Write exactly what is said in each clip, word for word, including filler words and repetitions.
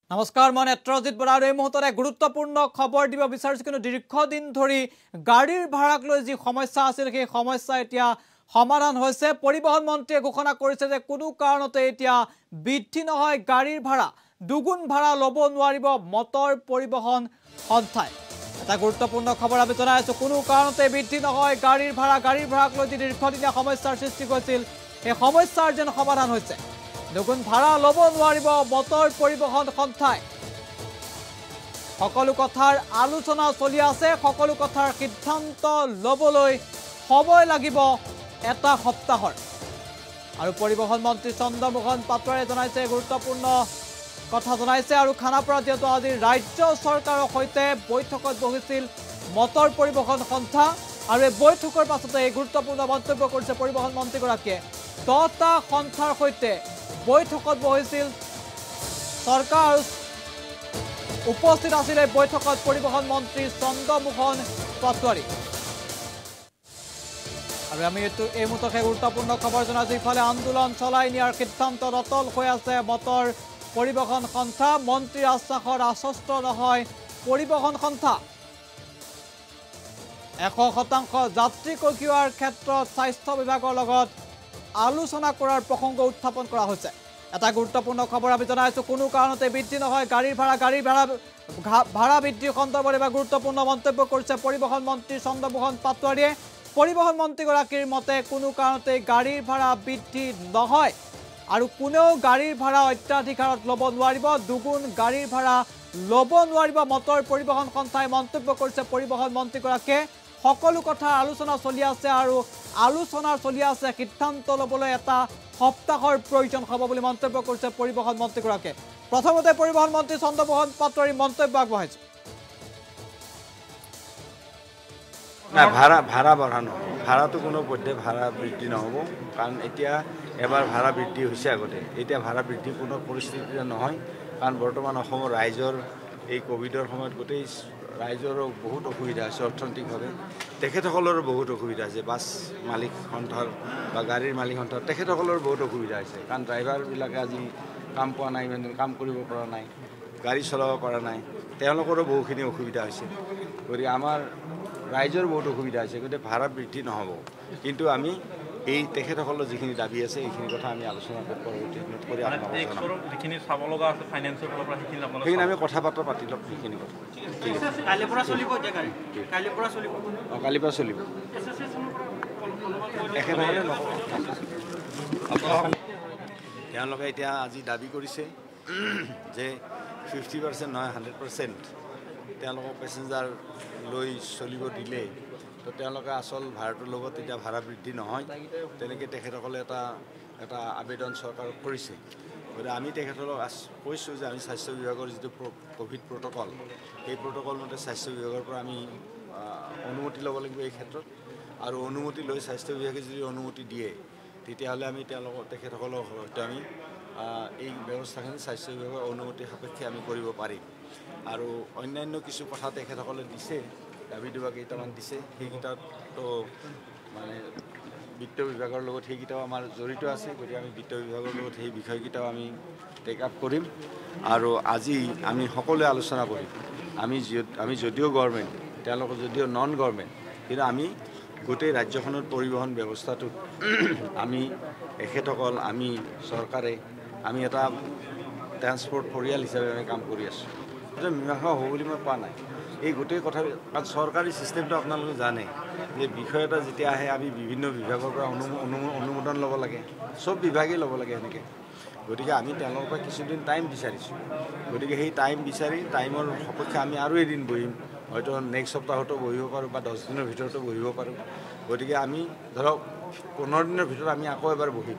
নমস্কাৰ মই নেত্ৰজিৎ বৰা আৰু এই মুহূৰ্তত এক গুৰুত্বপূৰ্ণ খবৰ দিব বিচাৰিছো কিন্তু দীৰ্ঘদিন ধৰি গাড়ীৰ ভাড়াক লৈ যি সমস্যা আছিল সেই সমস্যা এতিয়া সমাধান হৈছে পৰিবহণ মন্ত্ৰীয়ে ঘোষণা কৰিছে যে কোনো কাৰণতে এতিয়া বৃদ্ধি নহয় গাড়ীৰ ভাড়া দুগুণ ভাড়া ল'ব নোৱাৰিব মটৰ পৰিবহণ সংস্থাই এটা গুৰুত্বপূৰ্ণ খবৰ আমি জনাইছো কোনো কাৰণতে বৃদ্ধি নহয় গাড়ীৰ ভাড়া গাড়ীৰ ভাড়াক লৈ যি দীৰ্ঘদিনীয়া সমস্যাৰ সৃষ্টি হৈছিল এই সমস্যাৰ যেন সমাধান হৈছে দুগুণ ভাড়া ল'ব নোৱাৰিব মটৰ পৰিবহণ সংস্থাই সকলো কথাৰ আলোচনা চলি আছে সকলো কথাৰ সিদ্ধান্ত ল'বলৈ সময় লাগিব এটা সপ্তাহৰ আৰু পৰিবহণ মন্ত্ৰী চন্দ্ৰমোহন পাটোৱাৰীয়ে জনাইছে গুৰুত্বপূৰ্ণ কথা জনাইছে আৰু খানাপাৰা যেহেতু আজি ৰাজ্য চৰকাৰৰ সৈতে বৈঠকত বহিছিল মটৰ পৰিবহণ সংস্থা আৰু এই বৈঠকৰ পাছতে এই গুৰুত্বপূৰ্ণ মন্তব্য কৰিছে পৰিবহণ মন্ত্ৰীগৰাকীয়ে দহটা সংস্থাৰ সৈতে বৈঠকত বহিছিল সৰকাৰ উপস্থিত আছিল এই বৈঠকত পৰিবহণ মন্ত্ৰী চন্দ্ৰমোহন পাটোৱাৰী আৰু আমি এই মুহূৰ্তত গুৰুত্বপূৰ্ণ খবৰ জনাইছো ইফালে আন্দোলন চলাই নিয়াৰ সিদ্ধান্ত অটল হৈ আছে মটৰ পৰিবহণ সংস্থা মন্ত্ৰীৰ আশ্বাসৰ আশ্বস্ত নহয় পৰিবহণ সংস্থা এশ শতাংশ যাত্ৰী কঢ়িওৱাৰ ক্ষেত্ৰত স্বাস্থ্য বিভাগৰ লগত আলোচনা কৰাৰ প্ৰসংগ উত্থাপন কৰা হৈছে এটা গুৰুত্বপূৰ্ণ খবৰ আমি জনাইছো কোনো কাৰণতে বৃদ্ধি নহয় গাড়ীৰ ভাড়া গাড়ীৰ ভাড়া ভাড়া বৃদ্ধিৰ সন্দৰ্ভত এবাৰ গুৰুত্বপূৰ্ণ মন্তব্য কৰিছে পৰিবহণ মন্ত্ৰী চন্দ্ৰমোহন পাটোৱাৰীয়ে পৰিবহণ মন্ত্ৰীগৰাকীৰ মতে কোনো কাৰণতে গাড়ীৰ ভাড়া বৃদ্ধি নহয় আৰু কোনেও গাড়ীৰ ভাড়া অত্যাধিক হাৰত ল'ব নোৱাৰিব দুগুণ গাড়ীৰ ভাড়া ল'ব নোৱাৰিব মটৰ পৰিবহণ সংস্থাই মন্তব্য কৰিছে পৰিবহণ মন্ত্ৰীগৰাকীয়ে সকলো কথা আলোচনা চলি আছে আৰু আলোচনা চলি আছে সিদ্ধান্ত ল'বলৈ এটা সপ্তাহৰ প্ৰয়োজন হ'ব বুলি মন্তব্য কৰিছে পৰিবহণ মন্ত্ৰীগৰাকীয়ে প্ৰথমতে পৰিবহণ মন্ত্ৰী চন্দ্ৰমোহন পাটোৱাৰী মন্তব্য আগবঢ়াইছে না ভাড়া ভাড়া বঢ়ানো ভাড়াটো কোনো পধ্যে ভাড়া বৃদ্ধি নহ'ব কাৰণ এতিয়া এবাৰ ভাড়া বৃদ্ধি হৈছে আগতে এতিয়া ভাড়া বৃদ্ধি কোনো পৰিস্থিতিতে নহয় কাৰণ বৰ্তমান অসমৰ ৰাইজৰ এই কোভিডৰ সময়ত গোটেই ৰাইজৰো বহুত অসুবিধা হৈছে অৰ্থনৈতিকভাৱে তেখেতসকলৰো বহুত অসুবিধা হৈছে বাছ মালিক সন্থাৰ বা গাড়ীৰ মালিক সন্থাৰ তেখেতসকলৰ বহুত অসুবিধা হৈছে কাৰণ ড্ৰাইভাৰবিলাকে আজি কাম পোৱা নাই ইমান কাম কৰিব পৰা নাই গাড়ী চলাব পৰা নাই তেওঁলোকৰো বহুখিনি অসুবিধা হৈছে গতিকে আমাৰ ৰাইজৰ বহুত অসুবিধা হৈছে গতিকে ভাড়া বৃদ্ধি নহ'ব কিন্তু আমি এই তেখেতসকলৰ যিখিনি দাবী আছে এইখিনি কথা আমি আলোচনা কৰি সেইখিনি আমি কথা বতৰা পাতি ল'ম সেইখিনি কথা ঠিক আছে কালিৰ পৰা চলিব কালিৰ পৰা চলিব অঁ কালিৰ পৰা চলিব তেখেতসকলে তেওঁলোকে এতিয়া আজি দাবী কৰিছে যে ফিফটি পাৰ্চেণ্ট নহয় হাণ্ড্ৰেড পাৰ্চেণ্ট তেওঁলোকক পেচেঞ্জাৰ লৈ চলিব দিলে তো তেওঁলোকে আচল ভাড়াটো ল'ব তেতিয়া ভাড়া বৃদ্ধি নহয় তেনেকৈ তেখেতসকলে এটা এটা আবেদন চৰকাৰক কৰিছে গতিকে আমি তেখেতসকলক কৈছোঁ যে আমি স্বাস্থ্য বিভাগৰ যিটো ক'ভিড প্ৰট'কল সেই প্ৰট'কল মতে স্বাস্থ্য বিভাগৰ পৰা আমি অনুমতি ল'ব লাগিব এই ক্ষেত্ৰত আৰু অনুমতি লৈ স্বাস্থ্য বিভাগে যদি অনুমতি দিয়ে তেতিয়াহ'লে আমি তেওঁলোকক তেখেতসকলক হয়তো আমি এই ব্যৱস্থাখিনি স্বাস্থ্য বিভাগৰ অনুমতি সাপেক্ষে আমি কৰিব পাৰিম আৰু অন্যান্য কিছু কথা তেখেতসকলে দিছে দাবী দুবা কেইটামান দিছে সেইকেইটাতো মানে বিত্ত বিভাগৰ লগত সেইকেইটাও আমাৰ জড়িত আছে গতিকে আমি বিত্ত বিভাগৰ লগত সেই বিষয়কেইটাও আমি টেক আপ কৰিম আৰু আজি আমি সকলোৱে আলোচনা কৰিম আমি আমি যদিও গভৰ্ণমেণ্ট তেওঁলোকৰ যদিও নন গভৰ্ণমেণ্ট কিন্তু আমি গোটেই ৰাজ্যখনৰ পৰিবহণ ব্যৱস্থাটোত আমি এখেতসকল আমি চৰকাৰে আমি এটা ট্ৰান্সপৰ্ট পৰিয়াল হিচাপে আমি কাম কৰি আছোঁ এটা মীমাংসা হ'ব বুলি মই পোৱা নাই এই গোটেই কথা কাৰণ চৰকাৰী ছিষ্টেমটো আপোনালোকে জানে যে বিষয় এটা যেতিয়া আহে আমি বিভিন্ন বিভাগৰ পৰা অনুমোদন ল'ব লাগে চব বিভাগেই ল'ব লাগে সেনেকৈ গতিকে আমি তেওঁলোকৰ পৰা কিছুদিন টাইম বিচাৰিছোঁ গতিকে সেই টাইম বিচাৰি টাইমৰ সপক্ষে আমি আৰু এদিন বহিম হয়তো নেক্সট সপ্তাহতো বহিব পাৰোঁ বা দহ দিনৰ ভিতৰতো বহিব পাৰোঁ গতিকে আমি ধৰক পোন্ধৰ দিনৰ ভিতৰত আমি আকৌ এবাৰ বহিম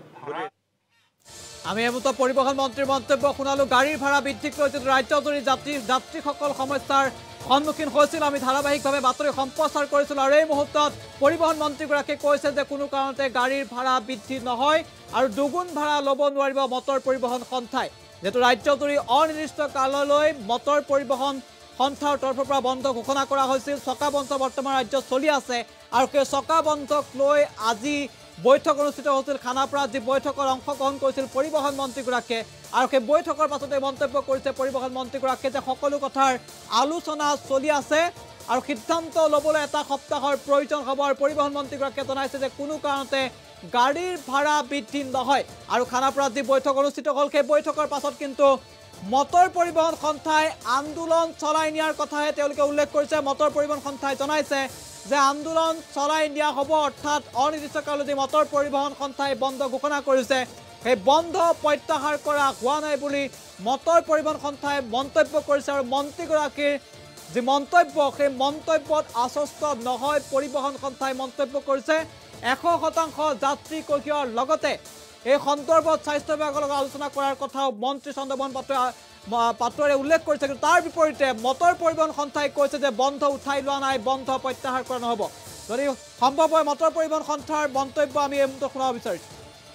আমি এমুহূৰ্ত পৰিবহণ মন্ত্ৰীৰ মন্তব্য শুনালো গাড়ীৰ ভাড়া বৃদ্ধিক লৈ যিটো ৰাজ্যজুৰি যাত্ৰী যাত্ৰীসকল সমস্যাৰ সন্মুখীন হৈছিল আমি ধাৰাবাহিকভাৱে বাতৰি সম্প্ৰচাৰ কৰিছিলোঁ আৰু এই মুহূৰ্তত পৰিবহণ মন্ত্ৰীগৰাকীয়ে কৈছে যে কোনো কাৰণতে গাড়ীৰ ভাড়া বৃদ্ধি নহয় আৰু দুগুণ ভাড়া ল'ব নোৱাৰিব মটৰ পৰিবহণ সংস্থাই যিহেতু ৰাজ্যজুৰি অনিৰ্দিষ্ট কাললৈ মটৰ পৰিবহণ সংস্থাৰ তৰফৰ পৰা বন্ধ ঘোষণা কৰা হৈছিল চকা বন্ধ বৰ্তমান ৰাজ্যত চলি আছে আৰু সেই চকা বন্ধক লৈ আজি বৈঠক অনুষ্ঠিত হৈছিল খানাপাৰাত যি বৈঠকত অংশগ্ৰহণ কৰিছিল পৰিবহণ মন্ত্ৰীগৰাকীয়ে আৰু সেই বৈঠকৰ পাছতে মন্তব্য কৰিছে পৰিবহণ মন্ত্ৰীগৰাকীয়ে যে সকলো কথাৰ আলোচনা চলি আছে আৰু সিদ্ধান্ত ল'বলৈ এটা সপ্তাহৰ প্ৰয়োজন হ'ব আৰু পৰিবহণ মন্ত্ৰীগৰাকীয়ে জনাইছে যে কোনো কাৰণতে গাড়ীৰ ভাড়া বৃদ্ধি নহয় আৰু খানাপাৰাত যি বৈঠক অনুষ্ঠিত হ'ল সেই বৈঠকৰ পাছত কিন্তু মটৰ পৰিবহণ সন্থাই আন্দোলন চলাই নিয়াৰ কথাহে তেওঁলোকে উল্লেখ কৰিছে মটৰ পৰিবহণ সন্থাই জনাইছে যে আন্দোলন চলাই নিয়া হ'ব অৰ্থাৎ অনিৰ্দিষ্টকাললৈ মটৰ পৰিবহণ সন্থাই বন্ধ ঘোষণা কৰিছে সেই বন্ধ প্ৰত্যাহাৰ কৰা হোৱা নাই বুলি মটৰ পৰিবহণ সন্থাই মন্তব্য কৰিছে আৰু মন্ত্ৰীগৰাকীৰ যি মন্তব্য সেই মন্তব্যত আশ্বস্ত নহয় পৰিবহণ সন্থাই মন্তব্য কৰিছে এশ শতাংশ যাত্ৰী কঢ়িওৱাৰ লগতে এই সন্দৰ্ভত স্বাস্থ্য বিভাগৰ লগত আলোচনা কৰাৰ কথাও মন্ত্ৰী চন্দ্ৰমোহন পাটোৱাৰীয়ে উল্লেখ কৰিছে কিন্তু তাৰ বিপৰীতে মটৰ পৰিবহণ সন্থাই কৈছে যে বন্ধ উঠাই লোৱা নাই বন্ধ প্ৰত্যাহাৰ কৰা নহ'ব যদি সম্ভৱ হয় মটৰ পৰিবহণ সন্থাৰ মন্তব্য আমি এই মুহূৰ্তত শুনাব বিচাৰিছোঁ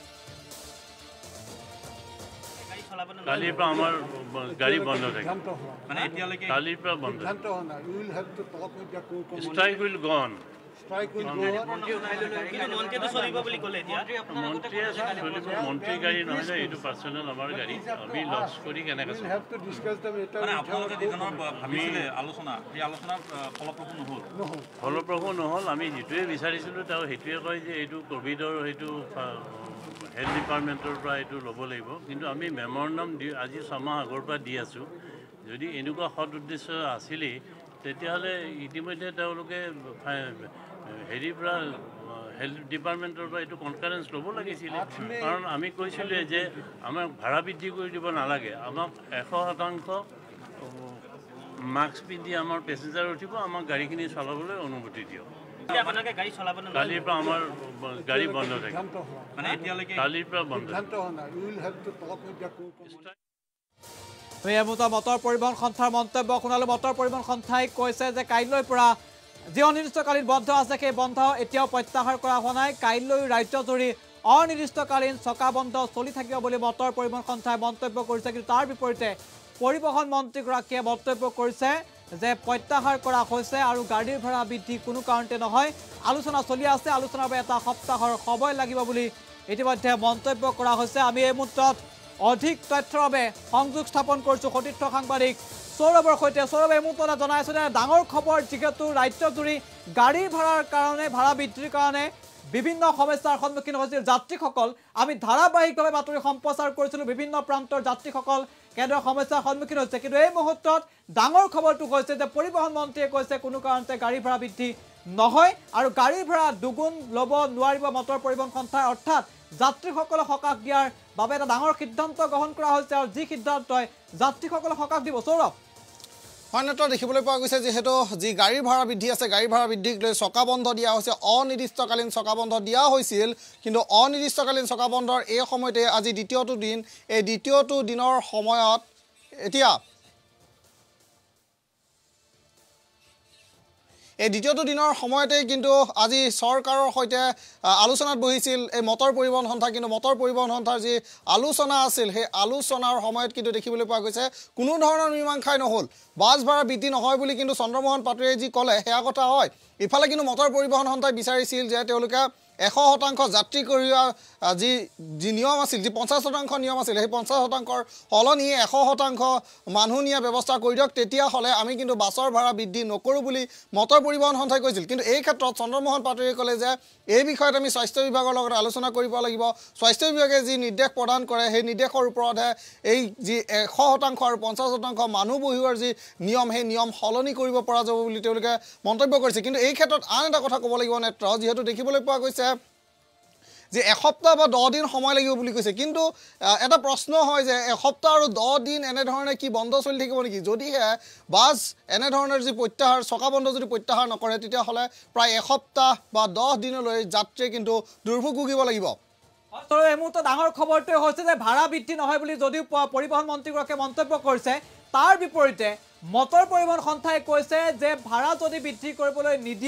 কালিৰ পৰা আমাৰ গাড়ী বন্ধ থাকে মানে এতিয়ালৈকে কালিৰ পৰা বন্ধ ষ্ট্ৰাইক উইল গন মন্ত্ৰী গাড়ী নহ'লে এইটো পাৰ্চনেল আমাৰ গাড়ী আমি লছ কৰি কেনেকৈ ফলপ্ৰসূ নহ'ল আমি যিটোৱে বিচাৰিছিলোঁ তেওঁ সেইটোৱে কয় যে এইটো ক'ভিডৰ সেইটো হেল্থ ডিপাৰ্টমেণ্টৰ পৰা এইটো ল'ব লাগিব কিন্তু আমি মেমৰেণ্ডাম দি আজি ছমাহ আগৰ পৰা দি আছোঁ যদি এনেকুৱা সৎ উদ্দেশ্য আছিলেই তেতিয়াহ'লে ইতিমধ্যে তেওঁলোকে হেৰিৰ পৰা হেল্থ ডিপাৰ্টমেণ্টৰ পৰা এইটো কনফাৰেঞ্চ ল'ব লাগিছিলে কাৰণ আমি কৈছিলোঁ যে আমাক ভাড়া বৃদ্ধি কৰি দিব নালাগে আমাক এশ শতাংশ মাস্ক পিন্ধি আমাৰ পেছেঞ্জাৰ উঠিব আমাক গাড়ীখিনি চলাবলৈ অনুমতি দিয়ক কালিৰ পৰা আমাৰ গাড়ী বন্ধ থাকে মানে এতিয়ালৈকে কালিৰ পৰা বন্ধ মটৰ পৰিবহণ সন্থাৰ মন্তব্য শুনালোঁ মটৰ পৰিবহণ সন্থাই কৈছে যে কাইলৈৰ পৰা যি অনিৰ্দিষ্টকালীন বন্ধ আছে সেই বন্ধ এতিয়াও প্ৰত্যাহাৰ কৰা হোৱা নাই কাইলৈ ৰাজ্যজুৰি অনিৰ্দিষ্টকালীন চকা বন্ধ চলি থাকিব বুলি মটৰ পৰিবহণ সন্থাই মন্তব্য কৰিছে কিন্তু তাৰ বিপৰীতে পৰিবহণ মন্ত্ৰীগৰাকীয়ে মন্তব্য কৰিছে যে প্ৰত্যাহাৰ কৰা হৈছে আৰু গাড়ীৰ ভাড়া বৃদ্ধি কোনো কাৰণতে নহয় আলোচনা চলি আছে আলোচনাৰ বাবে এটা সপ্তাহৰ সময় লাগিব বুলি ইতিমধ্যে মন্তব্য কৰা হৈছে আমি এই মুহূৰ্তত অধিক তথ্যৰ বাবে সংযোগ স্থাপন কৰিছোঁ সতীৰ্থ সাংবাদিক সৌৰভৰ সৈতে সৌৰভ এই মুহূৰ্তত জনাইছোঁ যে ডাঙৰ খবৰ যিহেতু ৰাজ্যজুৰি গাড়ীৰ ভাড়াৰ কাৰণে ভাড়া বৃদ্ধিৰ কাৰণে বিভিন্ন সমস্যাৰ সন্মুখীন হৈছিল যাত্ৰীসকল আমি ধাৰাবাহিকভাৱে বাতৰি সম্প্ৰচাৰ কৰিছিলোঁ বিভিন্ন প্ৰান্তৰ যাত্ৰীসকল কেনেদৰে সমস্যাৰ সন্মুখীন হৈছে কিন্তু এই মুহূৰ্তত ডাঙৰ খবৰটো হৈছে যে পৰিবহণ মন্ত্ৰীয়ে কৈছে কোনো কাৰণতে গাড়ী ভাড়া বৃদ্ধি নহয় আৰু গাড়ীৰ ভাড়া দুগুণ ল'ব নোৱাৰিব মটৰ পৰিবহণ সন্থাই অৰ্থাৎ যাত্ৰীসকলক সকাহ দিয়াৰ বাবে এটা ডাঙৰ সিদ্ধান্ত গ্ৰহণ কৰা হৈছে আৰু যি সিদ্ধান্তই যাত্ৰীসকলক সকাহ দিব সৌৰভ অন্যত্ৰ দেখিবলৈ পোৱা গৈছে যিহেতু যি গাড়ীৰ ভাড়া বৃদ্ধি আছে গাড়ী ভাড়া বৃদ্ধিক লৈ চকা বন্ধ দিয়া হৈছে অনিৰ্দিষ্টকালীন চকা বন্ধ দিয়া হৈছিল কিন্তু অনিৰ্দিষ্টকালীন চকা বন্ধৰ এই সময়তে আজি দ্বিতীয়টো দিন এই দ্বিতীয়টো দিনৰ সময়ত এতিয়া এই দ্বিতীয়টো দিনৰ সময়তে কিন্তু আজি চৰকাৰৰ সৈতে আলোচনাত বহিছিল এই মটৰ পৰিবহণ সন্থা কিন্তু মটৰ পৰিবহণ সন্থাৰ যি আলোচনা আছিল সেই আলোচনাৰ সময়ত কিন্তু দেখিবলৈ পোৱা গৈছে কোনো ধৰণৰ মীমাংসাই নহ'ল বাছ ভাড়া বৃদ্ধি নহয় বুলি কিন্তু চন্দ্ৰমোহন পাটোৱাৰীয়ে যি ক'লে সেয়া কথা হয় ইফালে কিন্তু মটৰ পৰিবহণ সন্থাই বিচাৰিছিল যে তেওঁলোকে এশ শতাংশ যাত্ৰী কঢ়িওৱা যি যি নিয়ম আছিল যি পঞ্চাছ শতাংশ নিয়ম আছিল সেই পঞ্চাছ শতাংশৰ সলনি এশ শতাংশ মানুহ নিয়া ব্যৱস্থা কৰি দিয়ক তেতিয়াহ'লে আমি কিন্তু বাছৰ ভাড়া বৃদ্ধি নকৰোঁ বুলি মটৰ পৰিবহণ সন্থাই কৈছিল কিন্তু এই ক্ষেত্ৰত চন্দ্ৰমোহন পাটোৱাৰীয়ে ক'লে যে এই বিষয়ত আমি স্বাস্থ্য বিভাগৰ লগত আলোচনা কৰিব লাগিব স্বাস্থ্য বিভাগে যি নিৰ্দেশ প্ৰদান কৰে সেই নিৰ্দেশৰ ওপৰতহে এই যি এশ শতাংশ আৰু পঞ্চাছ শতাংশ মানুহ বহিওৱাৰ যি নিয়ম সেই নিয়ম সলনি কৰিব পৰা যাব বুলি তেওঁলোকে মন্তব্য কৰিছে কিন্তু এই ক্ষেত্ৰত আন এটা কথা ক'ব লাগিব নেত্ৰ যিহেতু দেখিবলৈ পোৱা গৈছে যে এসপ্তাহ বা দহ দিন সময় লাগিব বুলি কৈছে কিন্তু এটা প্ৰশ্ন হয় যে এসপ্তাহ আৰু দহ দিন এনেধৰণে কি বন্ধ চলি থাকিব নেকি যদিহে বাছ এনেধৰণৰ যি প্ৰত্যাহাৰ চকা বন্ধ যদি প্ৰত্যাহাৰ নকৰে তেতিয়াহ'লে প্ৰায় এসপ্তাহ বা দহ দিনলৈ যাত্ৰীয়ে কিন্তু দুৰ্ভোগ ভুগিব লাগিব এই মুহূৰ্তত ডাঙৰ খবৰটোৱে হৈছে যে ভাড়া বৃদ্ধি নহয় বুলি যদিও পৰিবহণ মন্ত্ৰীগৰাকীয়ে মন্তব্য কৰিছে তাৰ বিপৰীতে মটৰ পৰিবহণ সন্থাই কৈছে যে ভাড়া যদি বৃদ্ধি কৰিবলৈ নিদিয়ে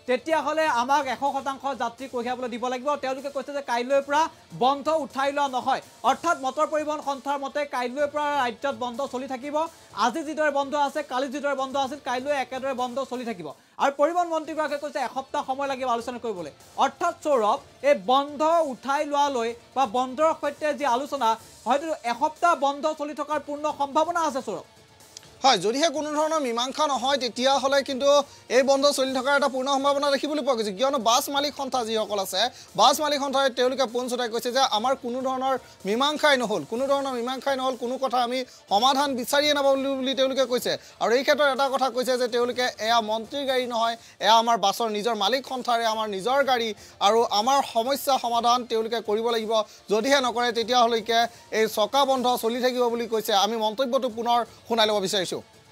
তেতিয়াহ'লে আমাক এশ শতাংশ যাত্ৰী কঢ়িয়াবলৈ দিব লাগিব। তেওঁলোকে কৈছে যে কাইলৈৰ পৰা বন্ধ উঠাই লোৱা নহয়, অৰ্থাৎ মটৰ পৰিবহণ সন্থাৰ মতে কাইলৈৰ পৰা ৰাজ্যত বন্ধ চলি থাকিব। আজি যিদৰে বন্ধ আছে, কালি যিদৰে বন্ধ আছিল, কাইলৈ একেদৰে বন্ধ চলি থাকিব। আৰু পৰিবহণ মন্ত্ৰীগৰাকীয়ে কৈছে এসপ্তাহ সময় লাগিব আলোচনা কৰিবলৈ। অৰ্থাৎ সৌৰভ, এই বন্ধ উঠাই লোৱালৈ বা বন্ধৰ সৈতে যি আলোচনা, হয়তো এসপ্তাহ বন্ধ চলি থকাৰ পূৰ্ণ সম্ভাৱনা আছে সৌৰভ। হয়, যদিহে কোনো ধৰণৰ মীমাংসা নহয় তেতিয়াহ'লে কিন্তু এই বন্ধ চলি থকাৰ এটা পূৰ্ণ সম্ভাৱনা দেখিবলৈ পোৱা গৈছে। কিয়নো বাছ মালিক সন্থা যিসকল আছে, বাছ মালিক সন্থাই তেওঁলোকে পোনছটাই কৈছে যে আমাৰ কোনো ধৰণৰ মীমাংসাই নহ'ল, কোনো ধৰণৰ মীমাংসাই নহ'ল, কোনো কথা আমি সমাধান বিচাৰিয়ে নাপালোঁ বুলি তেওঁলোকে কৈছে। আৰু এই ক্ষেত্ৰত এটা কথা কৈছে যে তেওঁলোকে এয়া মন্ত্ৰীৰ গাড়ী নহয়, এয়া আমাৰ বাছৰ নিজৰ মালিক সন্থাৰে আমাৰ নিজৰ গাড়ী, আৰু আমাৰ সমস্যা সমাধান তেওঁলোকে কৰিব লাগিব। যদিহে নকৰে তেতিয়াহ'লৈকে এই চকা বন্ধ চলি থাকিব বুলি কৈছে। আমি মন্তব্যটো পুনৰ শুনাই ল'ব বিচাৰিছোঁ।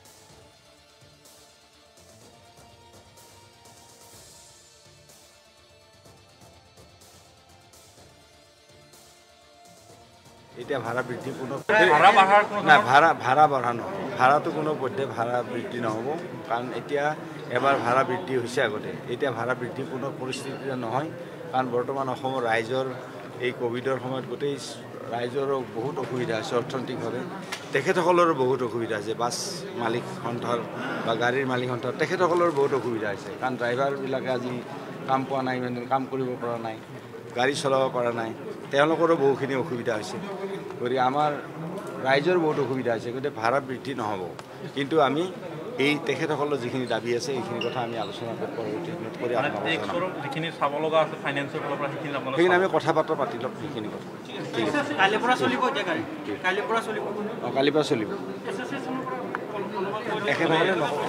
এতিয়া ভাড়া বৃদ্ধি কোনো নাই, ভাড়া ভাড়া বঢ়া নহ'ব, ভাড়াটো কোনো পধ্যে ভাড়া বৃদ্ধি নহ'ব। কাৰণ এতিয়া এবাৰ ভাড়া বৃদ্ধি হৈছে আগতে, এতিয়া ভাড়া বৃদ্ধি কোনো পৰিস্থিতিতে নহয়। কাৰণ বৰ্তমান অসমৰ ৰাইজৰ এই ক'ভিডৰ সময়ত গোটেই ৰাইজৰো বহুত অসুবিধা হৈছে অৰ্থনৈতিকভাৱে, তেখেতসকলৰো বহুত অসুবিধা হৈছে। বাছ মালিক সন্থাৰ বা গাড়ীৰ মালিক সন্থাৰ তেখেতসকলৰ বহুত অসুবিধা হৈছে। কাৰণ ড্ৰাইভাৰবিলাকে আজি কাম পোৱা নাই, ইমান কাম কৰিব পৰা নাই, গাড়ী চলাব পৰা নাই, তেওঁলোকৰো বহুখিনি অসুবিধা হৈছে। গতিকে আমাৰ ৰাইজৰ বহুত অসুবিধা হৈছে, গতিকে ভাড়া বৃদ্ধি নহ'ব। কিন্তু আমি এই তেখেতসকলৰ যিখিনি দাবী আছে এইখিনি কথা আমি আলোচনা পৰৱৰ্তী সময়ত কৰি যিখিনি চাব লগা আছে ফাইনেন্সৰ ফালৰ পৰা সেইখিনি সেইখিনি আমি কথা বতৰা পাতি ল'ম। সেইখিনি কথা ঠিক আছে, কাইলৈৰ পৰা চলিব। এতিয়া গাড়ী কাইলৈৰ পৰা চলিব, অঁ কালিৰ পৰা চলিব। একেধৰণে নক'ব,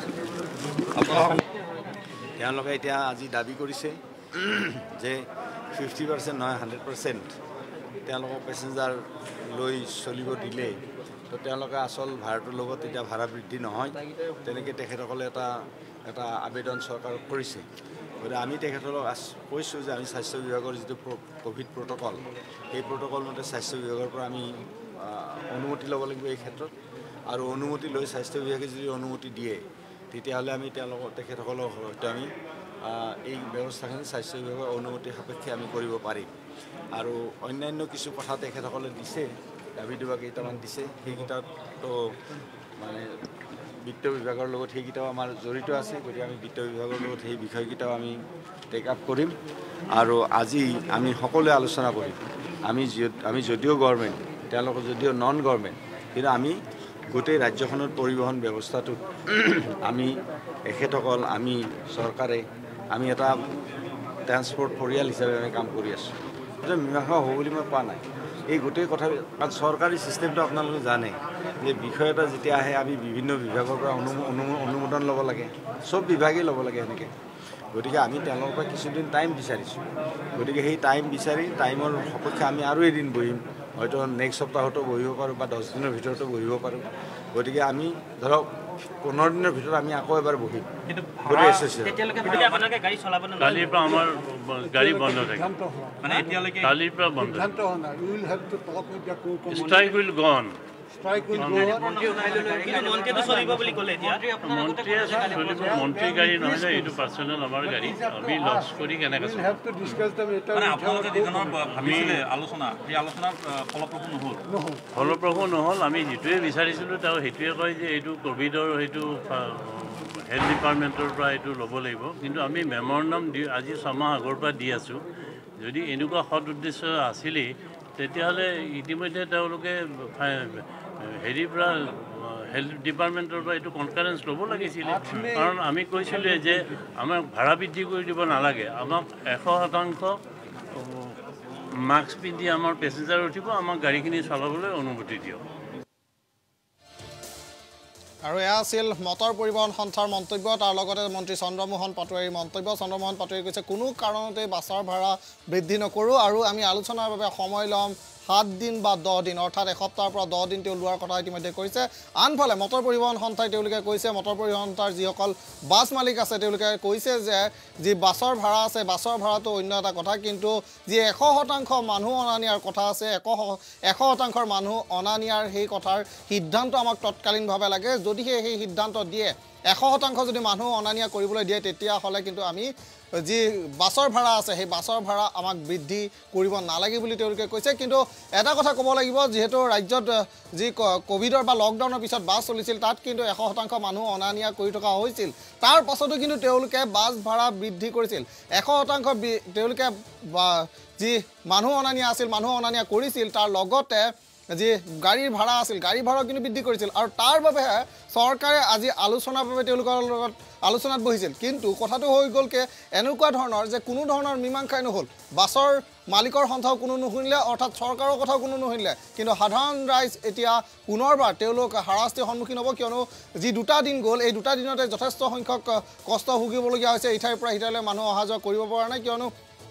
তেওঁলোকে এতিয়া আজি দাবী কৰিছে যে ফিফটি পাৰ্চেণ্ট নহয় হাণ্ড্ৰেড পাৰ্চেণ্ট তেওঁলোকক পেচেঞ্জাৰ লৈ চলিব দিলে তো তেওঁলোকে আচল ভাড়াটোৰ লগত এতিয়া ভাড়া বৃদ্ধি নহয়, তেনেকৈ তেখেতসকলে এটা এটা আবেদন চৰকাৰক কৰিছে। গতিকে আমি তেখেতসকলক কৈছোঁ যে আমি স্বাস্থ্য বিভাগৰ যিটো ক'ভিড প্ৰট'কল, সেই প্ৰট'কল মতে স্বাস্থ্য বিভাগৰ পৰা আমি অনুমতি ল'ব লাগিব এই ক্ষেত্ৰত। আৰু অনুমতি লৈ স্বাস্থ্য বিভাগে যদি অনুমতি দিয়ে তেতিয়াহ'লে আমি তেওঁলোকক তেখেতসকলৰ হয়তো আমি এই ব্যৱস্থাখিনি স্বাস্থ্য বিভাগৰ অনুমতি সাপেক্ষে আমি কৰিব পাৰিম। আৰু অন্যান্য কিছু কথা তেখেতসকলে দিছে, দাবী দুবা কেইটামান দিছে, সেইকেইটাতো মানে বিত্ত বিভাগৰ লগত সেইকেইটাও আমাৰ জড়িত আছে। গতিকে আমি বিত্ত বিভাগৰ লগত সেই বিষয়কেইটাও আমি টেক আপ কৰিম। আৰু আজি আমি সকলোৱে আলোচনা কৰিম। আমি আমি যদিও গভৰ্ণমেণ্ট, তেওঁলোক যদিও নন গভৰ্ণমেণ্ট, কিন্তু আমি গোটেই ৰাজ্যখনৰ পৰিবহণ ব্যৱস্থাটোত আমি এখেতসকল আমি চৰকাৰে আমি এটা ট্ৰান্সপৰ্ট পৰিয়াল হিচাপে আমি কাম কৰি আছোঁ। এইটো মীমাংসা হ'ব বুলি মই কোৱা নাই। এই গোটেই কথা, কাৰণ চৰকাৰী ছিষ্টেমটো আপোনালোকে জানে যে বিষয় এটা যেতিয়া আহে আমি বিভিন্ন বিভাগৰ পৰা অনু অনুমোদন ল'ব লাগে, চব বিভাগেই ল'ব লাগে সেনেকৈ। গতিকে আমি তেওঁলোকৰ পৰা কিছুদিন টাইম বিচাৰিছোঁ। গতিকে সেই টাইম বিচাৰি টাইমৰ সপক্ষে আমি আৰু এদিন বহিম, হয়তো নেক্সট সপ্তাহতো বহিব পাৰোঁ বা দহ দিনৰ ভিতৰতো বহিব পাৰোঁ। গতিকে আমি ধৰক পোন্ধৰ দিনৰ ভিতৰত আমি আকৌ এবাৰ বহিম। কালিৰ পৰা আমাৰ গাড়ী বন্ধ থাকে, মানে এতিয়ালৈকে কালিৰ পৰা বন্ধ, ষ্ট্ৰাইক উইল গন। মন্ত্ৰীৰ গাড়ী নহ'লে এইটো পাৰ্চনেল আমাৰ গাড়ী, আমি লঞ্চ কৰি কেনেকৈ ফলপ্ৰসূ নহ'ল। আমি যিটোৱে বিচাৰিছিলোঁ তেওঁ সেইটোৱে কয় যে এইটো ক'ভিডৰ সেইটো হেল্থ ডিপাৰ্টমেণ্টৰ পৰা এইটো ল'ব লাগিব। কিন্তু আমি মেমৰণ্ডাম দি আজি ছমাহ আগৰ পৰা দি আছোঁ। যদি এনেকুৱা সৎ উদ্দেশ্য আছিলেই তেতিয়াহ'লে ইতিমধ্যে তেওঁলোকে হেৰিৰ পৰা হেল্থ ডিপাৰ্টমেণ্টৰ পৰা এইটো কনফাৰেঞ্চ ল'ব লাগিছিলে। কাৰণ আমি কৈছিলোঁ যে আমাক ভাড়া বৃদ্ধি কৰি দিব নালাগে, আমাক এশ শতাংশ মাস্ক পিন্ধি আমাৰ পেচেঞ্জাৰ উঠিব, আমাক গাড়ীখিনি চলাবলৈ অনুমতি দিয়ক। আৰু এয়া আছিল মটৰ পৰিবহণ সন্থাৰ মন্তব্য। তাৰ লগতে মন্ত্ৰী চন্দ্ৰমোহন পাটোৱাৰীৰ মন্তব্য। চন্দ্ৰমোহন পাটোৱাৰী কৈছে কোনো কাৰণতে বাছৰ ভাড়া বৃদ্ধি নকৰোঁ আৰু আমি আলোচনাৰ বাবে সময় ল'ম সাত দিন বা দহ দিন, অৰ্থাৎ এসপ্তাহৰ পৰা দহ দিন তেওঁ লোৱাৰ কথা ইতিমধ্যে কৈছে। আনফালে মটৰ পৰিবহণ সন্থাই তেওঁলোকে কৈছে, মটৰ পৰিবহণ সন্থাৰ যিসকল বাছ মালিক আছে তেওঁলোকে কৈছে যে যি বাছৰ ভাড়া আছে, বাছৰ ভাড়াটো অন্য এটা কথা, কিন্তু যি এশ শতাংশ মানুহ অনা নিয়াৰ কথা আছে, এশ এশ শতাংশৰ মানুহ অনা নিয়াৰ সেই কথাৰ সিদ্ধান্ত আমাক তৎকালীনভাৱে লাগে। যদিহে সেই সিদ্ধান্ত দিয়ে এশ শতাংশ যদি মানুহ অনা নিয়া কৰিবলৈ দিয়ে তেতিয়াহ'লে কিন্তু আমি যি বাছৰ ভাড়া আছে সেই বাছৰ ভাড়া আমাক বৃদ্ধি কৰিব নালাগে বুলি তেওঁলোকে কৈছে কিন্তু এটা কথা ক'ব লাগিব যিহেতু ৰাজ্যত যি কোভিডৰ বা লকডাউনৰ পিছত বাছ চলিছিল তাত কিন্তু এশ শতাংশ মানুহ অনা নিয়া কৰি থকা হৈছিল তাৰ পাছতো কিন্তু তেওঁলোকে বাছ ভাড়া বৃদ্ধি কৰিছিল এশ শতাংশ তেওঁলোকে যি মানুহ অনা নিয়া আছিল মানুহ অনা নিয়া কৰিছিল তাৰ লগতে যি গাড়ীৰ ভাড়া আছিল গাড়ী ভাড়া কিন্তু বৃদ্ধি কৰিছিল আৰু তাৰ বাবেহে চৰকাৰে আজি আলোচনাৰ বাবে তেওঁলোকৰ লগত আলোচনাত বহিছিল কিন্তু কথাটো হৈ গ'লকে এনেকুৱা ধৰণৰ যে কোনো ধৰণৰ মীমাংসাই নহ'ল বাছৰ মালিকৰ সন্থাও কোনো নুশুনিলে অৰ্থাৎ চৰকাৰৰ কথাও কোনো নুশুনিলে কিন্তু সাধাৰণ ৰাইজ এতিয়া পুনৰবাৰ তেওঁলোক হাৰাশাস্তিৰ সন্মুখীন হ'ব কিয়নো যি দুটা দিন গ'ল এই দুটা দিনতে যথেষ্ট সংখ্যক কষ্ট ভুগিবলগীয়া হৈছে ইঠাইৰ পৰা সিঠাইলৈ মানুহ অহা যোৱা কৰিব পৰা নাই কিয়নো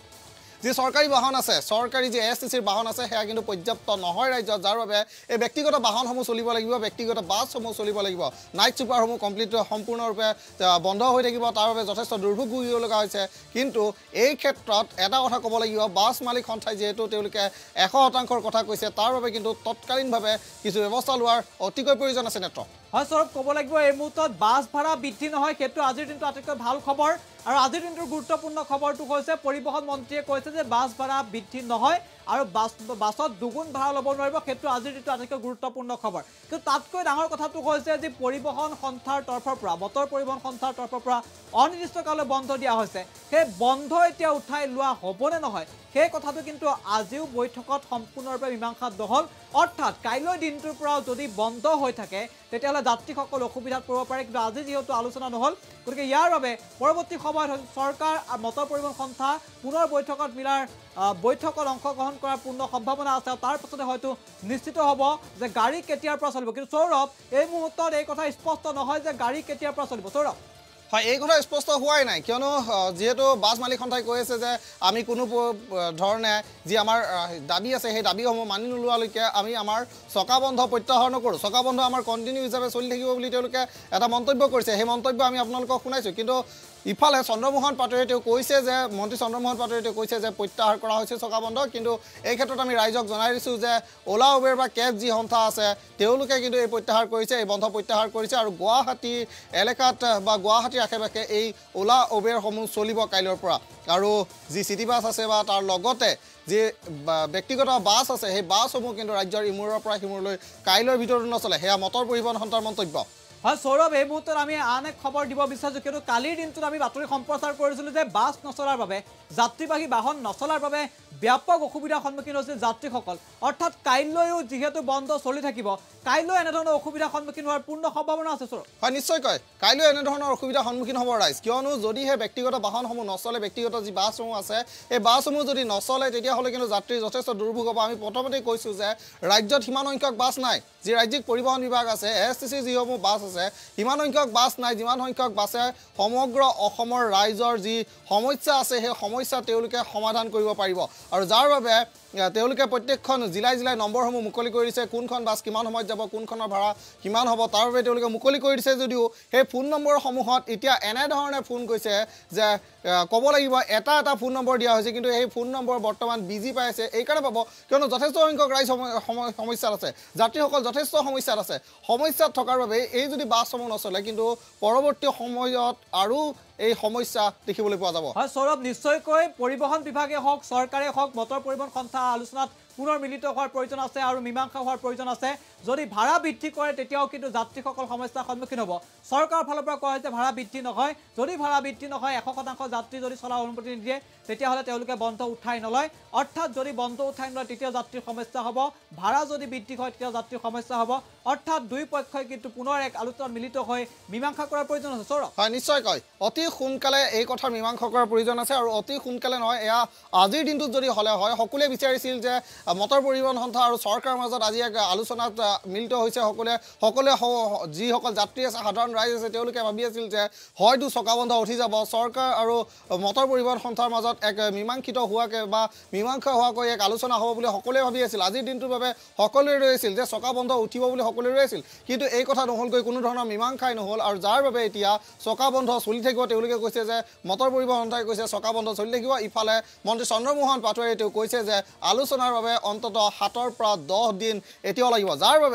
যি চৰকাৰী বাহন আছে চৰকাৰী যি এছ টি চিৰ বাহন আছে সেয়া কিন্তু পৰ্যাপ্ত নহয় ৰাজ্যত যাৰ বাবে এই ব্যক্তিগত বাহনসমূহ চলিব লাগিব ব্যক্তিগত বাছসমূহ চলিব লাগিব নাইট ছুপাৰসমূহ কমপ্লিট সম্পূৰ্ণৰূপে বন্ধ হৈ থাকিব তাৰ বাবে যথেষ্ট দুৰ্ভোগ ভুগিব লগা হৈছে কিন্তু এই ক্ষেত্ৰত এটা কথা ক'ব লাগিব বাছ মালিক সন্থাই যিহেতু তেওঁলোকে এশ শতাংশৰ কথা কৈছে তাৰ বাবে কিন্তু তৎকালীনভাৱে কিছু ব্যৱস্থা লোৱাৰ অতিকৈ প্ৰয়োজন আছে নেত্ৰ হয় সৌৰভ ক'ব লাগিব এই মুহূৰ্তত বাছ ভাড়া বৃদ্ধি নহয় সেইটো আজিৰ দিনটো আটাইতকৈ ভাল খবৰ আৰু আজিৰ দিনটোৰ গুৰুত্বপূৰ্ণ খবৰটো হৈছে পৰিবহণ মন্ত্ৰীয়ে কৈছে যে বাছ ভাড়া বৃদ্ধি নহয় আৰু বাছ বাছত দুগুণ ভাড়া ল'ব নোৱাৰিব সেইটো আজিৰ দিনটো আটাইতকৈ গুৰুত্বপূৰ্ণ খবৰ কিন্তু তাতকৈ ডাঙৰ কথাটো হৈছে যে পৰিবহণ সন্থাৰ তৰফৰ পৰা বতৰ পৰিবহণ সন্থাৰ তৰফৰ পৰা অনিৰ্দিষ্টকাললৈ বন্ধ দিয়া হৈছে সেই বন্ধ এতিয়া উঠাই লোৱা হ'বনে নহয় সেই কথাটো কিন্তু আজিও বৈঠকত সম্পূৰ্ণৰূপে মীমাংসা নহ'ল অৰ্থাৎ কাইলৈ দিনটোৰ পৰা যদি বন্ধ হৈ থাকে তেতিয়াহ'লে যাত্ৰীসকল অসুবিধাত পৰিব পাৰে কিন্তু আজি যিহেতু আলোচনা নহ'ল গতিকে ইয়াৰ বাবে পৰৱৰ্তী সময়ত চৰকাৰ আৰু মটৰ পৰিবহণ সন্থা পুনৰ বৈঠকত মিলাৰ বৈঠকত অংশগ্ৰহণ কৰাৰ পূৰ্ণ সম্ভাৱনা আছে আৰু তাৰ পাছতে হয়তো নিশ্চিত হ'ব যে গাড়ী কেতিয়াৰ পৰা চলিব কিন্তু সৌৰভ এই মুহূৰ্তত এই কথা স্পষ্ট নহয় যে গাড়ী কেতিয়াৰ পৰা চলিব সৌৰভ হয় এই কথা স্পষ্ট হোৱাই নাই কিয়নো যেহেতু বাছ মালিক সন্থাই কৈ আছে যে আমি কোনো ধৰণে যি আমাৰ দাবী আছে সেই দাবীসমূহ মানি নোলোৱালৈকে আমি আমাৰ চকা বন্ধ প্ৰত্যাহাৰ নকৰোঁ চকা বন্ধ আমাৰ কণ্টিনিউ হিচাপে চলি থাকিব বুলি তেওঁলোকে এটা মন্তব্য কৰিছে সেই মন্তব্য আমি আপোনালোকক শুনাইছোঁ কিন্তু ইফালে চন্দ্ৰমোহন পাটোৱাৰীয়ে তেওঁ কৈছে যে মন্ত্ৰী চন্দ্ৰমোহন পাটোৱাৰীয়ে তেওঁ কৈছে যে প্ৰত্যাহাৰ কৰা হৈছে চকা বন্ধ কিন্তু এই ক্ষেত্ৰত আমি ৰাইজক জনাই দিছোঁ যে অ'লা উবেৰ বা কেব যি সন্থা আছে তেওঁলোকে কিন্তু এই প্ৰত্যাহাৰ কৰিছে এই বন্ধ প্ৰত্যাহাৰ কৰিছে আৰু গুৱাহাটী এলেকাত বা গুৱাহাটীৰ আশে পাশে এই অ'লা উবেৰসমূহ চলিব কাইলৈৰ পৰা আৰু যি চিটি বাছ আছে বা তাৰ লগতে যি ব্যক্তিগত বাছ আছে সেই বাছসমূহ কিন্তু ৰাজ্যৰ ইমূৰৰ পৰা সিমূৰলৈ কাইলৈৰ ভিতৰত নচলে সেয়া মটৰ পৰিবহণ সন্থাৰ মন্তব্য হয় সৌৰভ এই মুহূৰ্তত আমি আন এক খবৰ দিব বিচাৰিছোঁ কিন্তু কালিৰ দিনটোত আমি বাতৰি সম্প্ৰচাৰ কৰিছিলোঁ যে বাছ নচলাৰ বাবে যাত্ৰীবাহী বাহন নচলাৰ বাবে ব্যাপক অসুবিধাৰ সন্মুখীন হৈছিল যাত্ৰীসকল অৰ্থাৎ কাইলৈও যিহেতু বন্ধ চলি থাকিব কাইলৈ এনেধৰণৰ অসুবিধাৰ সন্মুখীন হোৱাৰ পূৰ্ণ সম্ভাৱনা আছে সৌৰভ হয় নিশ্চয়কৈ কাইলৈ এনেধৰণৰ অসুবিধাৰ সন্মুখীন হ'ব ৰাইজ কিয়নো যদিহে ব্যক্তিগত বাহনসমূহ নচলে ব্যক্তিগত যি বাছসমূহ আছে এই বাছসমূহ যদি নচলে তেতিয়াহ'লে কিন্তু যাত্ৰীৰ যথেষ্ট দুৰ্ভোগ হ'ব আমি প্ৰথমতেই কৈছোঁ যে ৰাজ্যত সিমান সংখ্যক বাছ নাই যি ৰাজ্যিক পৰিবহণ বিভাগ আছে এছ টি চি যিসমূহ বাছ আছে সিমান সংখ্যক বাছ নাই যিমান সংখ্যক বাছে সমগ্ৰ অসমৰ ৰাইজৰ যি সমস্যা আছে সেই সমস্যা তেওঁলোকে সমাধান কৰিব পাৰিব আৰু যাৰ বাবে তেওঁলোকে প্ৰত্যেকখন জিলাই জিলাই নম্বৰসমূহ মুকলি কৰি দিছে কোনখন বাছ কিমান সময়ত যাব কোনখনৰ ভাড়া কিমান হ'ব তাৰ বাবে তেওঁলোকে মুকলি কৰি দিছে যদিও সেই ফোন নম্বৰসমূহত এতিয়া এনেধৰণে ফোন কৰিছে যে ক'ব লাগিব এটা এটা ফোন নম্বৰ দিয়া হৈছে কিন্তু সেই ফোন নম্বৰ বৰ্তমান বিজি পাই আছে এইকাৰণে পাব কিয়নো যথেষ্ট সংখ্যক ৰাইজ সমস্যাত আছে যাত্ৰীসকল যথেষ্ট সমস্যাত আছে সমস্যাত থকাৰ বাবে এই যদি বাছসমূহ নচলে কিন্তু পৰৱৰ্তী সময়ত আৰু এই সমস্যা দেখিবলৈ পোৱা যাব হয় সৌৰভ নিশ্চয়কৈ পৰিবহণ বিভাগে হওক চৰকাৰে হওক মটৰ পৰিবহণ সন্থা আলোচনাত পুনৰ মিলিত হোৱাৰ প্ৰয়োজন আছে আৰু মীমাংসা হোৱাৰ প্ৰয়োজন আছে যদি ভাড়া বৃদ্ধি কৰে তেতিয়াও কিন্তু যাত্ৰীসকল সমস্যাৰ সন্মুখীন হ'ব চৰকাৰৰ ফালৰ পৰা কোৱা হৈছে ভাড়া বৃদ্ধি নহয় যদি ভাড়া বৃদ্ধি নহয় এশ শতাংশ যাত্ৰী যদি চলাৰ অনুমতি নিদিয়ে তেতিয়াহ'লে তেওঁলোকে বন্ধ উঠাই নলয় অৰ্থাৎ যদি বন্ধ উঠাই নলয় তেতিয়া যাত্ৰীৰ সমস্যা হ'ব ভাড়া যদি বৃদ্ধি হয় তেতিয়া যাত্ৰীৰ সমস্যা হ'ব অৰ্থাৎ দুই পক্ষই কিন্তু পুনৰ এক আলোচনাত মিলিত হৈ মীমাংসা কৰাৰ প্ৰয়োজন আছে সৌৰভ হয় নিশ্চয়কৈ অতি সোনকালে এই কথা মীমাংসা কৰাৰ প্ৰয়োজন আছে আৰু অতি সোনকালে নহয় এয়া আজিৰ দিনটোত যদি হ'লে হয় সকলোৱে বিচাৰিছিল যে মটৰ পৰিবহণ সন্থা আৰু চৰকাৰৰ মাজত আজি এক আলোচনাত মিলিত হৈছে সকলোৱে সকলোৱে যিসকল যাত্ৰী আছে সাধাৰণ ৰাইজ আছে তেওঁলোকে ভাবি আছিল যে হয়তো চকা বন্ধ উঠি যাব চৰকাৰ আৰু মটৰ পৰিবহণ সন্থাৰ মাজত এক মীমাংসিত হোৱাকৈ বা মীমাংসা হোৱাকৈ এক আলোচনা হ'ব বুলি সকলোৱে ভাবি আছিল আজিৰ দিনটোৰ বাবে সকলোৱে ৰৈ আছিল যে চকা বন্ধ উঠিব বুলি সকলোৱে ৰৈ আছিল কিন্তু এই কথা নহ'লগৈ কোনো ধৰণৰ মীমাংসাই নহ'ল আৰু যাৰ বাবে এতিয়া চকা বন্ধ চলি থাকিব তেওঁলোকে কৈছে যে মটৰ পৰিবহণ সন্থাই কৈছে চকা বন্ধ চলি থাকিব ইফালে মন্ত্ৰী চন্দ্ৰমোহন পাটোৱাৰীয়ে তেওঁ কৈছে যে আলোচনাৰ বাবে অন্ততঃ সাতৰ পৰা দহ দিন এতিয়াও লাগিব যাৰ বাবে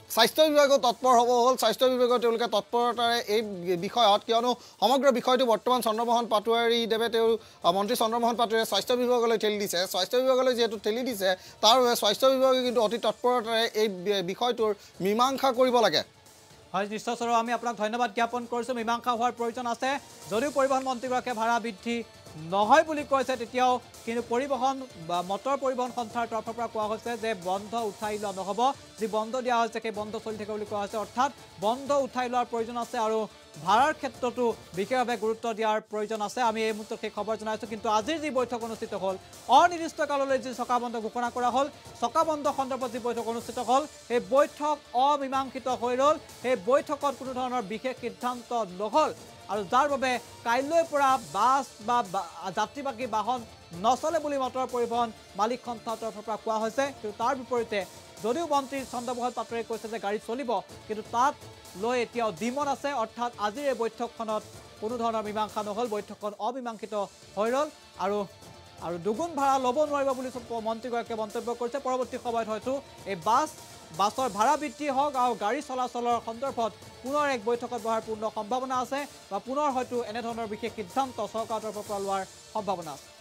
স্বাস্থ্য বিভাগো তৎপৰ হ'ব হ'ল স্বাস্থ্য বিভাগৰ তেওঁলোকে তৎপৰতাৰে এই বিষয়ত কিয়নো সমগ্ৰ বিষয়টো বৰ্তমান চন্দ্ৰমোহন পাটোৱাৰীদেৱে তেওঁ মন্ত্ৰী চন্দ্ৰমোহন পাটোৱাৰীয়ে স্বাস্থ্য বিভাগলৈ ঠেলি দিছে স্বাস্থ্য বিভাগলৈ যিহেতু ঠেলি দিছে তাৰ বাবে স্বাস্থ্য বিভাগে কিন্তু অতি তৎপৰতাৰে এই বিষয়টোৰ মীমাংসা কৰিব লাগে হয় নিশ্চয় স্বৰূপ আমি আপোনাক ধন্যবাদ জ্ঞাপন কৰিছোঁ মীমাংসা হোৱাৰ প্ৰয়োজন আছে যদিও পৰিবহণ মন্ত্ৰীগৰাকীয়ে ভাড়া বৃদ্ধি নহয় বুলি কৈছে তেতিয়াও কিন্তু পৰিবহণ বা মটৰ পৰিবহণ সন্থাৰ তৰফৰ পৰা কোৱা হৈছে যে বন্ধ উঠাই লোৱা নহ'ব যি বন্ধ দিয়া হৈছে সেই বন্ধ চলি থাকে বুলি কোৱা হৈছে অৰ্থাৎ বন্ধ উঠাই লোৱাৰ প্ৰয়োজন আছে আৰু ভাড়াৰ ক্ষেত্ৰতো বিশেষভাৱে গুৰুত্ব দিয়াৰ প্ৰয়োজন আছে আমি এই মুহূৰ্তত সেই খবৰ জনাইছোঁ কিন্তু আজিৰ যি বৈঠক অনুষ্ঠিত হ'ল অনিৰ্দিষ্ট কাললৈ যি চকাবন্ধ ঘোষণা কৰা হ'ল চকাবন্ধ সন্দৰ্ভত যি বৈঠক অনুষ্ঠিত হ'ল সেই বৈঠক অমীমাংসিত হৈ ৰ'ল সেই বৈঠকত কোনো ধৰণৰ বিশেষ সিদ্ধান্ত নহ'ল আৰু যাৰ বাবে কাইলৈৰ পৰা বাছ বা যাত্ৰীবাহী বাহন নচলে বুলি মটৰ পৰিবহণ মালিক সন্থাৰ তৰফৰ পৰা কোৱা হৈছে কিন্তু তাৰ বিপৰীতে যদিও মন্ত্ৰী চন্দ্ৰমোহন পাটোৱাৰীয়ে কৈছে যে গাড়ী চলিব কিন্তু তাত লৈ এতিয়াও দ্বিমত আছে অৰ্থাৎ আজিৰ এই বৈঠকখনত কোনো ধৰণৰ মীমাংসা নহ'ল বৈঠকখন অমীমাংসিত হৈ ৰ'ল আৰু আৰু দুগুণ ভাড়া ল'ব নোৱাৰিব বুলি মন্ত্ৰীগৰাকীয়ে মন্তব্য কৰিছে পৰৱৰ্তী সময়ত হয়তো এই বাছ বাছৰ ভাড়া বৃদ্ধি হওক আৰু গাড়ী চলাচলৰ সন্দৰ্ভত পুনৰ এক বৈঠকত বহাৰ পূৰ্ণ সম্ভাৱনা আছে বা পুনৰ হয়তো এনেধৰণৰ বিশেষ সিদ্ধান্ত চৰকাৰৰ তৰফৰ পৰা লোৱাৰ সম্ভাৱনা আছে